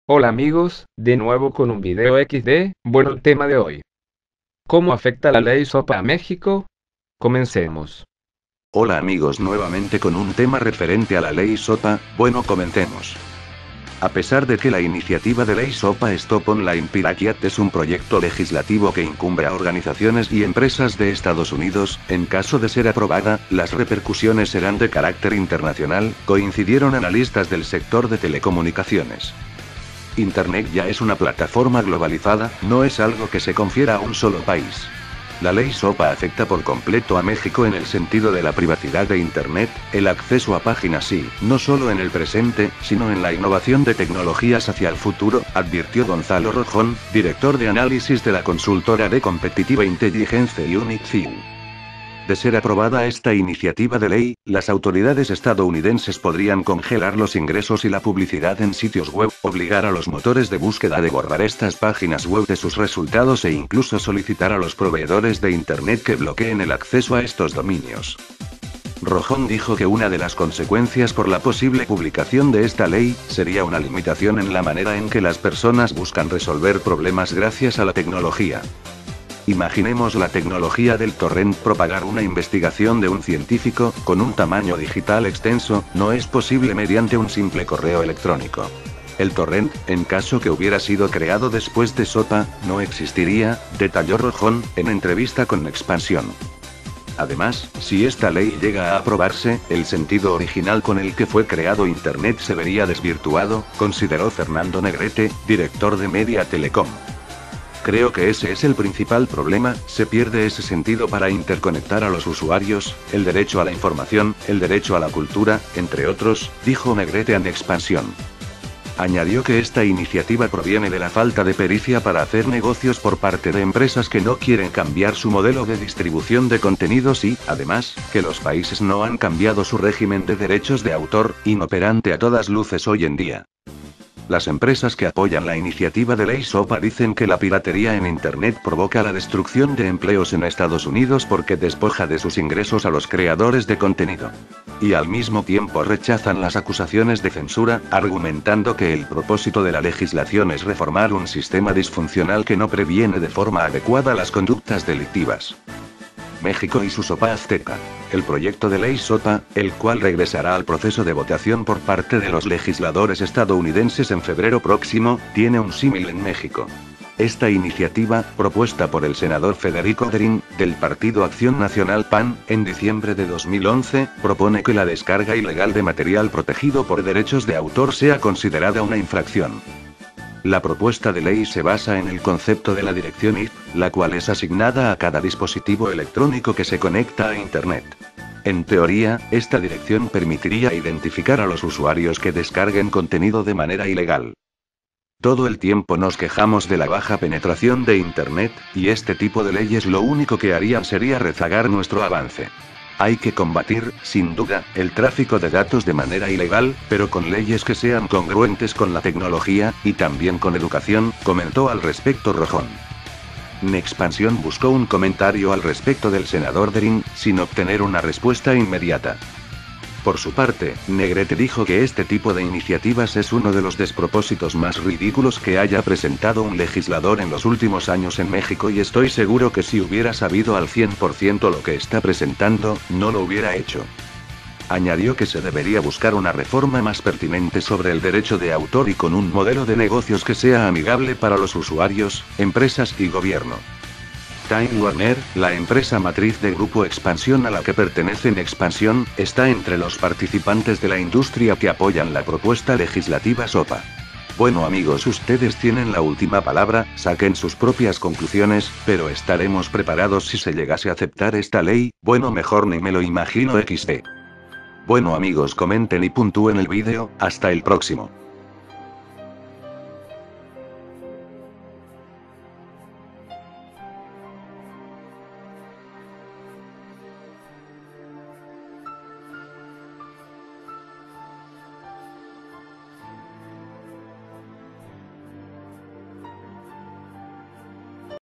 Hola amigos, de nuevo con un video XD. Bueno, el tema de hoy: ¿cómo afecta la ley SOPA a México? Comencemos. Hola amigos, nuevamente con un tema referente a la ley SOPA. Bueno, comentemos. A pesar de que la iniciativa de ley SOPA Stop Online Pirate es un proyecto legislativo que incumbe a organizaciones y empresas de Estados Unidos, en caso de ser aprobada, las repercusiones serán de carácter internacional, coincidieron analistas del sector de telecomunicaciones. Internet ya es una plataforma globalizada, no es algo que se confiera a un solo país. La ley SOPA afecta por completo a México en el sentido de la privacidad de Internet, el acceso a páginas y, no solo en el presente, sino en la innovación de tecnologías hacia el futuro, advirtió Gonzalo Rojón, director de análisis de la consultora de competitiva inteligencia Unit. De ser aprobada esta iniciativa de ley, las autoridades estadounidenses podrían congelar los ingresos y la publicidad en sitios web, obligar a los motores de búsqueda de borrar estas páginas web de sus resultados e incluso solicitar a los proveedores de Internet que bloqueen el acceso a estos dominios. Rojón dijo que una de las consecuencias por la posible publicación de esta ley, sería una limitación en la manera en que las personas buscan resolver problemas gracias a la tecnología. Imaginemos la tecnología del torrent propagar una investigación de un científico, con un tamaño digital extenso, no es posible mediante un simple correo electrónico. El torrent, en caso que hubiera sido creado después de SOPA, no existiría, detalló Rojón, en entrevista con Expansión. Además, si esta ley llega a aprobarse, el sentido original con el que fue creado Internet se vería desvirtuado, consideró Fernando Negrete, director de Media Telecom. Creo que ese es el principal problema, se pierde ese sentido para interconectar a los usuarios, el derecho a la información, el derecho a la cultura, entre otros, dijo Negrete en Expansión. Añadió que esta iniciativa proviene de la falta de pericia para hacer negocios por parte de empresas que no quieren cambiar su modelo de distribución de contenidos y, además, que los países no han cambiado su régimen de derechos de autor, inoperante a todas luces hoy en día. Las empresas que apoyan la iniciativa de ley SOPA dicen que la piratería en Internet provoca la destrucción de empleos en Estados Unidos porque despoja de sus ingresos a los creadores de contenido. Y al mismo tiempo rechazan las acusaciones de censura, argumentando que el propósito de la legislación es reformar un sistema disfuncional que no previene de forma adecuada las conductas delictivas. México y su SOPA azteca. El proyecto de ley SOPA, el cual regresará al proceso de votación por parte de los legisladores estadounidenses en febrero próximo, tiene un símil en México. Esta iniciativa, propuesta por el senador Federico Drin, del Partido Acción Nacional PAN, en diciembre de 2011, propone que la descarga ilegal de material protegido por derechos de autor sea considerada una infracción. La propuesta de ley se basa en el concepto de la dirección IP, la cual es asignada a cada dispositivo electrónico que se conecta a Internet. En teoría, esta dirección permitiría identificar a los usuarios que descarguen contenido de manera ilegal. Todo el tiempo nos quejamos de la baja penetración de Internet, y este tipo de leyes lo único que harían sería rezagar nuestro avance. Hay que combatir, sin duda, el tráfico de datos de manera ilegal, pero con leyes que sean congruentes con la tecnología, y también con educación, comentó al respecto Rojón. Nexpansión buscó un comentario al respecto del senador Drin, sin obtener una respuesta inmediata. Por su parte, Negrete dijo que este tipo de iniciativas es uno de los despropósitos más ridículos que haya presentado un legislador en los últimos años en México y estoy seguro que si hubiera sabido al 100% lo que está presentando, no lo hubiera hecho. Añadió que se debería buscar una reforma más pertinente sobre el derecho de autor y con un modelo de negocios que sea amigable para los usuarios, empresas y gobierno. Time Warner, la empresa matriz de Grupo Expansión a la que pertenece Expansión, está entre los participantes de la industria que apoyan la propuesta legislativa SOPA. Bueno amigos, ustedes tienen la última palabra, saquen sus propias conclusiones, pero estaremos preparados si se llegase a aceptar esta ley, bueno mejor ni me lo imagino XD. Bueno amigos, comenten y puntúen el vídeo, hasta el próximo.